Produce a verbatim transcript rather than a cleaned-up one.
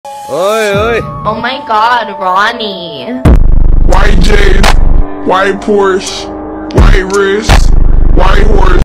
Oi, oi. Oh my god, Ronnie. White Jade, white Porsche, white wrist, white horse.